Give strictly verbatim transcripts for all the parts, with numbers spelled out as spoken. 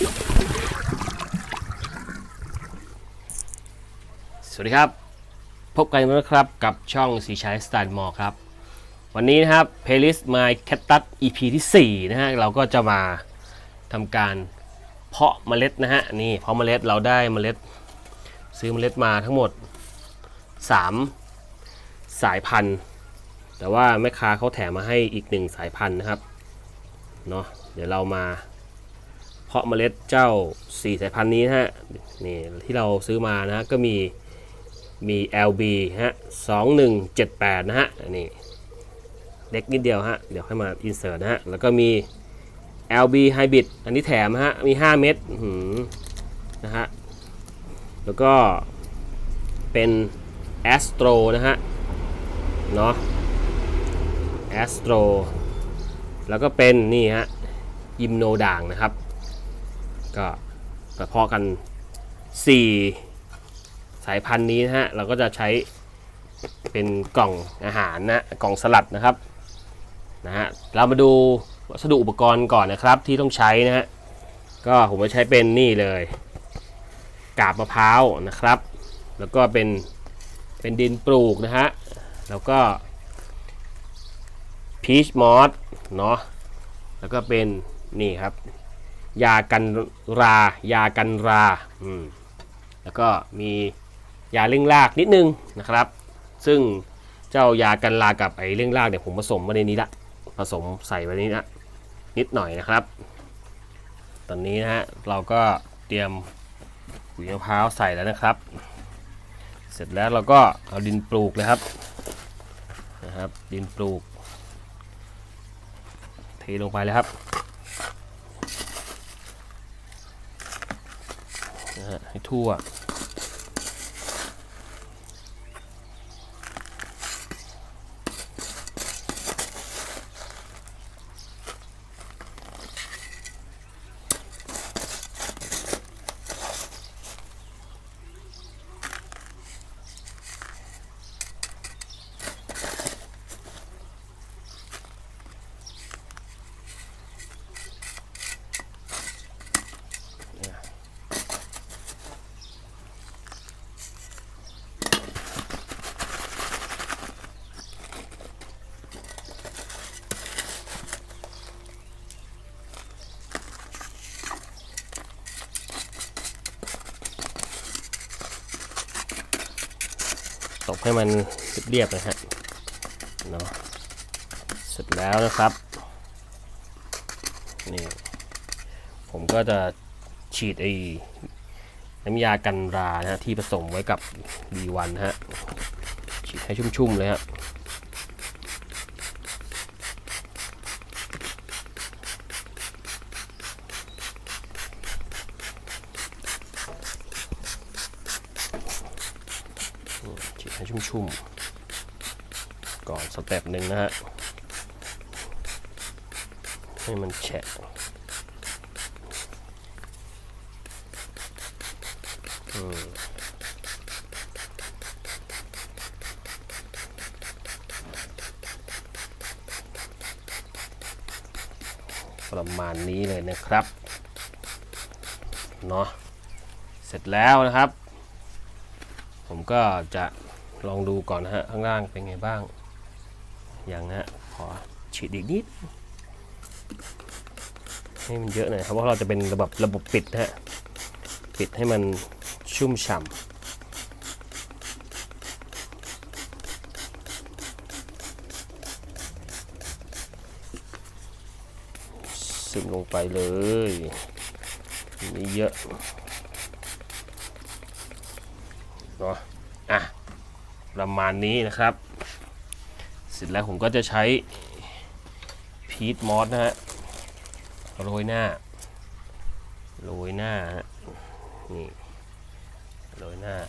สวัสดีครับพบกันแล้วครับกับช่องสีชัยสไตล์มอครับวันนี้นะครับ Playlist My Cactus อี พี ที่สี่นะฮะเราก็จะมาทำการเพาะเมล็ดนะฮะนี่เพาะเมล็ดเราได้เมล็ดซื้อเมล็ดมาทั้งหมดสามสายพันธุ์แต่ว่าแม่ค้าเขาแถมมาให้อีกหนึ่งสายพันธุ์นะครับเนาะเดี๋ยวเรามาเพาะเมล็ดเจ้าสี่สายพันธุ์นี้นะฮะนี่ที่เราซื้อมานะฮะก็มีมี แอล บี ฮะสองหนึ่งเจ็ดแปดนะฮะนี่เล็กนิดเดียวฮะเดี๋ยวค่อยมาอินเสิร์ตนะฮะแล้วก็มี แอล บี Hybrid อันนี้แถมฮะมีห้าเม็ดนะฮะแล้วก็เป็น Astro นะฮะเนาะ Astro แล้วก็เป็นนี่ฮะยิมโนด่างนะครับก็กระเพาะกันสี่สายพันธุ์นี้นะฮะเราก็จะใช้เป็นกล่องอาหารนะกล่องสลัดนะครับนะฮะเรามาดูวัสดุอุปกรณ์ก่อนนะครับที่ต้องใช้นะฮะก็ผมจะใช้เป็นนี่เลยกาบมะพร้าวนะครับแล้วก็เป็นเป็นดินปลูกนะฮะแล้วก็พีชมอสเนาะแล้วก็เป็นนี่ครับยากันรายากันราอืมแล้วก็มียาเร่งรากนิดนึงนะครับซึ่งเจ้ายากันรากับไอเร่งรากเนี่ยผมผสมมาในนี้ละผสมใส่ไว้นี้ละนิดหน่อยนะครับตอนนี้นะฮะเราก็เตรียมขุยมะพร้าวใส่แล้วนะครับเสร็จแล้วเราก็เอาดินปลูกเลยครับนะครับดินปลูกเทลงไปเลยครับนะฮะให้ทั่วตบให้มันเรียบๆนะฮะเนาะเสร็จแล้วนะครับนี่ผมก็จะฉีดไอ้น้ำยากันรานะฮะที่ผสมไว้กับ บี วัน นะฮะฉีดให้ชุ่มๆเลยฮะฉีดให้ชุ่มๆก่อนสเต็ปหนึ่งนะฮะให้มันแฉะประมาณนี้เลยนะครับเนาะเสร็จแล้วนะครับผมก็จะลองดูก่อนนะฮะข้างล่างเป็นไงบ้างอย่างนะขอฉีดอีกนิดให้มันเยอะหน่อยครับเพราะเราจะเป็นระบบระบบปิดนะฮะปิดให้มันชุ่มฉ่ำซึมลงไปเลยมีเยอะเนาะอ่ะประมาณนี้นะครับเสร็จแล้วผมก็จะใช้พีชมอสนะฮะโรยหน้าโรยหน้าฮะนี่โรยหน้า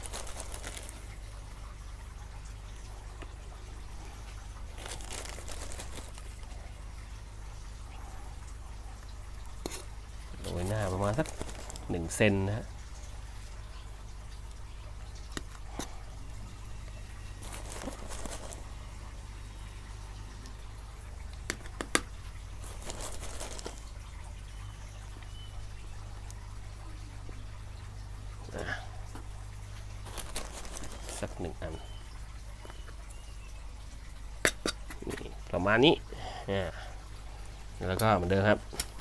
โรยหน้าประมาณสักหนึ่งเซนนะฮะสักหนึ่งอันนี่ประมาณนี้อ่าแล้วก็เหมือนเดิมครับ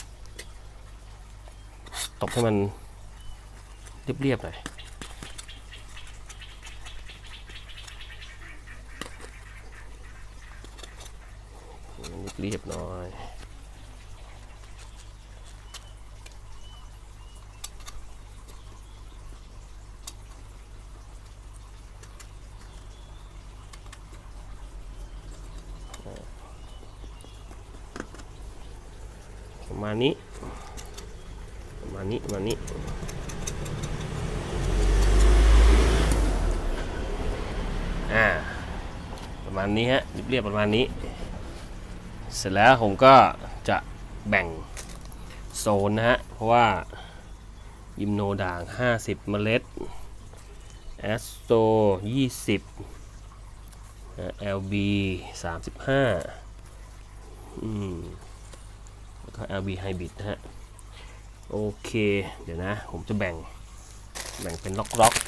ตบให้มันเรียบๆหน่อยเรียบหน่อยประมาณนี้ประมาณนี้ประมาณนี้อ่าประมาณนี้ฮะเรียบๆประมาณนี้เสร็จแล้วผมก็จะแบ่งโซนนะฮะเพราะว่ายิมโนด่างห้าสิบเมล็ดแอสโตยี่สิบ แอล บี สามสิบห้าอืมแล้วก็ แอล บี Hybrid นะฮะโอเคเดี๋ยวนะผมจะแบ่งแบ่งเป็นล็อกๆ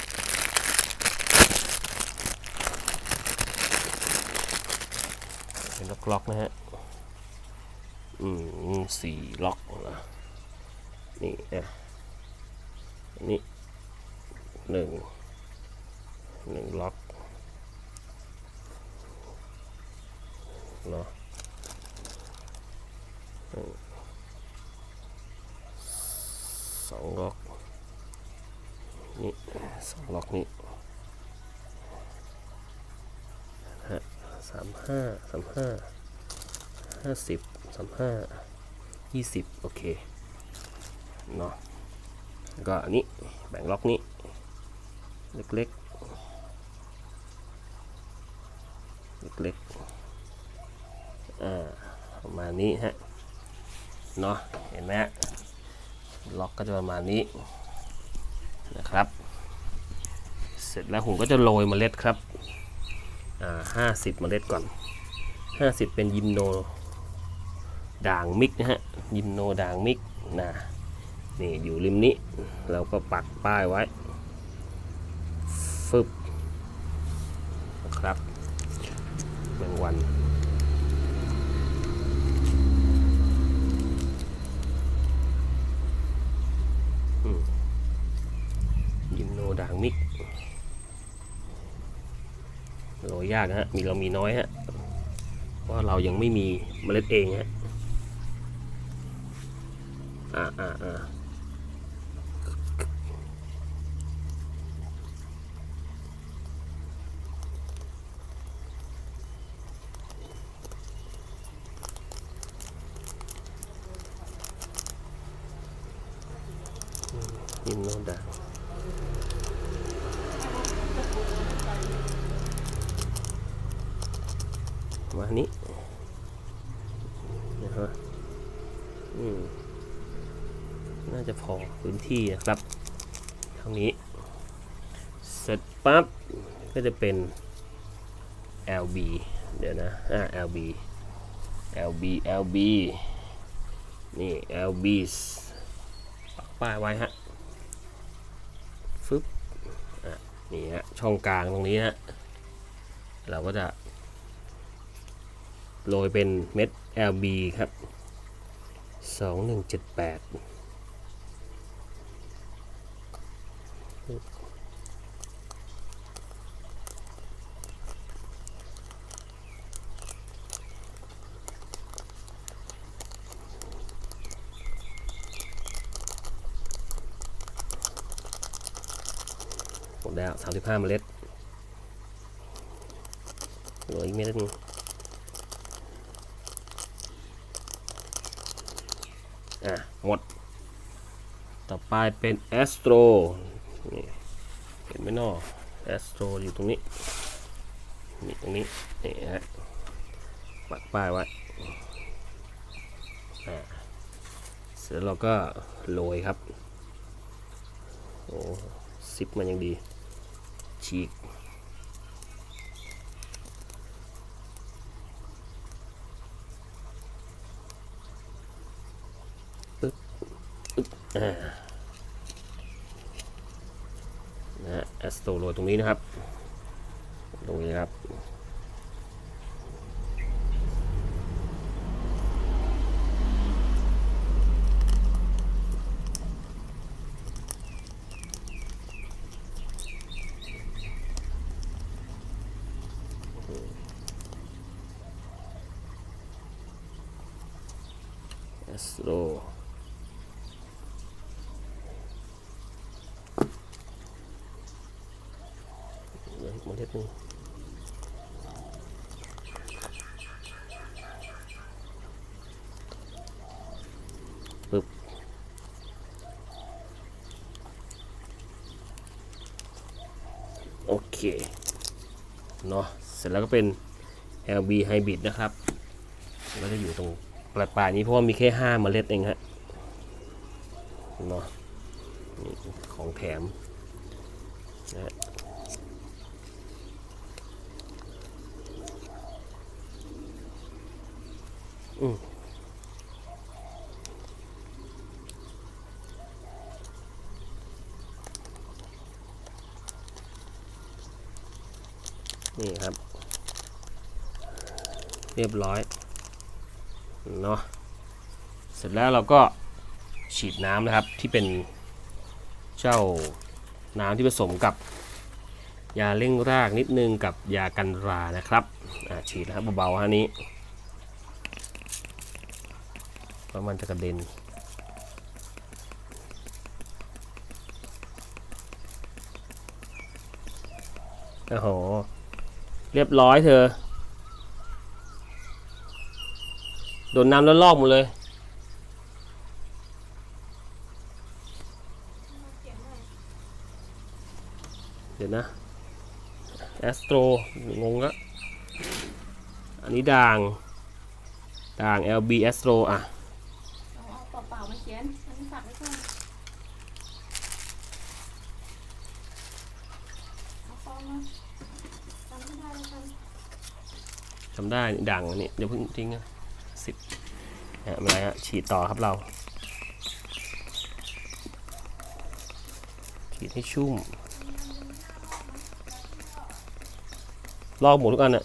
เป็นล็อกๆนะฮะอืมสี่ล็อกนี่อ่ะนี่หนึ่งหนึ่งล็อกเนาะสองล็อกนี่สองล็อกนี้ฮะสามห้าสามห้าห้าสิบสามห้ายี่สิบโอเคเนาะก็อันนี้แบ่งล็อกนี้เล็กๆเล็กๆอ่าประมาณนี้ฮะเนาะเห็นไหมฮะล็อกก็จะประมาณนี้นะครับเสร็จแล้วผมก็จะโรยเมล็ดครับอ่าห้าสิบเมล็ดก่อนห้าสิบเป็นยิมโนด่างมิกนะฮะยิมโนด่างมิกนะนี่อยู่ริมนี้เราก็ปักป้ายไว้ฟึบนะครับแมงวันยิมโนด่างมิกโรยยากฮะมีเรามีน้อยฮะเพราะเรายังไม่มีเมล็ดเองฮะอ่าอ่าอ่ายิมโนด่างมานี้นะฮะอืมน่าจะพอพื้นที่นะครับเท่านี้เสร็จปั๊บก็จะเป็น แอล บี เดี๋ยวนะอ่า แอล บี แอล บี แอล บี นี่ แอล บี ปักป้ายไว้ฮะฟึบอ่ะนี่ฮะช่องกลางตรงนี้ฮะเราก็จะโรยเป็นเม็ด แอล บี ครับสองหนึ่งเจ็ดแปดหมดแล้วสามสิบห้าเมล็ดโรยอีกเม็ดนึงอ่ะหมดต่อไปเป็นแอสโตรนี่เห็นไหมเนาะแอสโตรอยู่ตรงนี้นี่ตรงนี้นี่ฮะปักป้ายไว้อ่าเสร็จแล้วเราก็โรยครับโอ้ซิปมันยังดีฉีกปึ๊บปึ๊บอ่านะฮะแอสโตรโรยตรงนี้นะครับตรงนี้ครับเอสโรเดี๋ยวมันเล็ดนึงปึ๊บโอเคเนาะเสร็จแล้วก็เป็น แอล บี Hybrid นะครับแล้วจะอยู่ตรงปลายปลายนี้เพราะว่ามีแค่ห้าเมล็ดเองฮะเนาะนี่ของแถมนะอืมนี่ครับเรียบร้อยเนาะเสร็จแล้วเราก็ฉีดน้ำนะครับที่เป็นเจ้าน้ำที่ผสมกับยาเร่งรากนิดนึงกับยากันรานะครับฉีดนะครับเบาๆฮะนี้เพราะมันจะกระเด็นโอ้โหเรียบร้อยเธอโดนน้ำแล้วลอกหมดเลยเดี๋ยวนะแอสโตรงงละอันนี้ด่างด่าง แอล บี แอสโตรอ่ะเอาเปล่าๆมาเขียนอันนี้ฝากไว้ก่อนเอาฟองมาจำไม่ได้เลยกันจำได้ด่างอันนี้เดี๋ยวเพิ่งทิ้งนะสิบฮะไม่เป็นไรฮะฉีดต่อครับเราฉีดให้ชุ่มลอกหมดทุกอันอ่ะ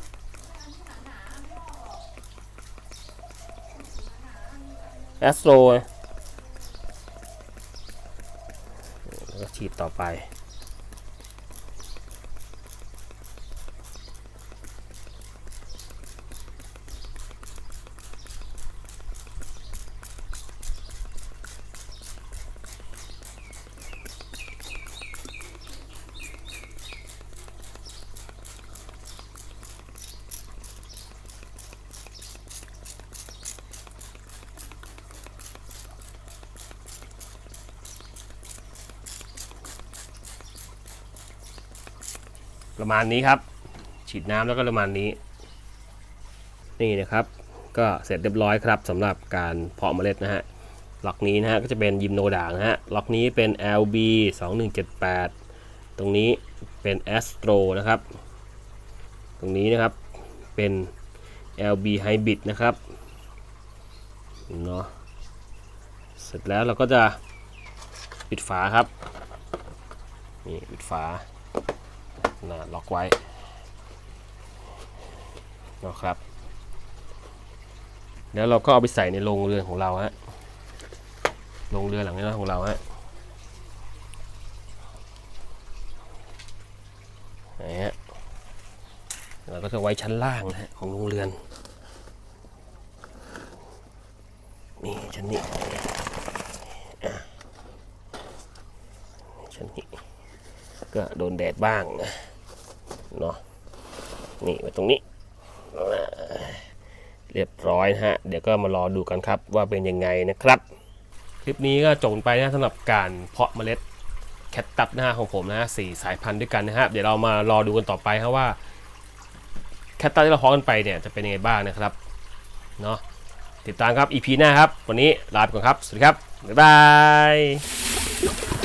แอสโตรแล้วก็ฉีดต่อไปประมาณนี้ครับฉีดน้ำแล้วก็ประมาณนี้นี่นะครับก็เสร็จเรียบร้อยครับสำหรับการเพาะเมล็ดนะฮะล็อกนี้นะฮะก็จะเป็นยิมโนด่างนะฮะล็อกนี้เป็น แอล บี สองหนึ่งเจ็ดแปด ตรงนี้เป็น Astro นะครับตรงนี้นะครับเป็น แอล บี Hybrid นะครับเนาะเสร็จแล้วเราก็จะปิดฝาครับนี่ปิดฝานะล็อกไว้นะครับแล้วเราก็เอาไปใส่ในโรงเรือนของเราฮะโรงเรือนหลังนี้ของเราฮะนี่ฮะเราก็จะไว้ชั้นล่างนะฮะของโรงเรือนนี่ชั้นนี้ชั้นนี้ก็โดนแดดบ้างนะเนาะนี่ไว้ตรงนี้เรียบร้อยนะฮะเดี๋ยวก็มารอดูกันครับว่าเป็นยังไงนะครับคลิปนี้ก็จบไปนะสำหรับการเพาะเมล็ดแคคตัสนะฮะของผมนะสี่สายพันธุ์ด้วยกันนะฮะเดี๋ยวเรามารอดูกันต่อไปครับว่าแคคตัสที่เราเพาะกันไปเนี่ยจะเป็นยังไงบ้างนะครับเนาะติดตามครับ อี พี หน้าครับวันนี้ลาไปก่อนครับสวัสดีครับบ๊ายบาย